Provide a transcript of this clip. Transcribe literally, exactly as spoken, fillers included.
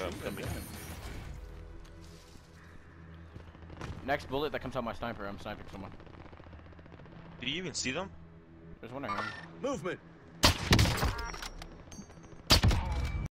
I'm coming. Next bullet that comes out my sniper, I'm sniping someone. Did you even see them? There's one right here. Movement!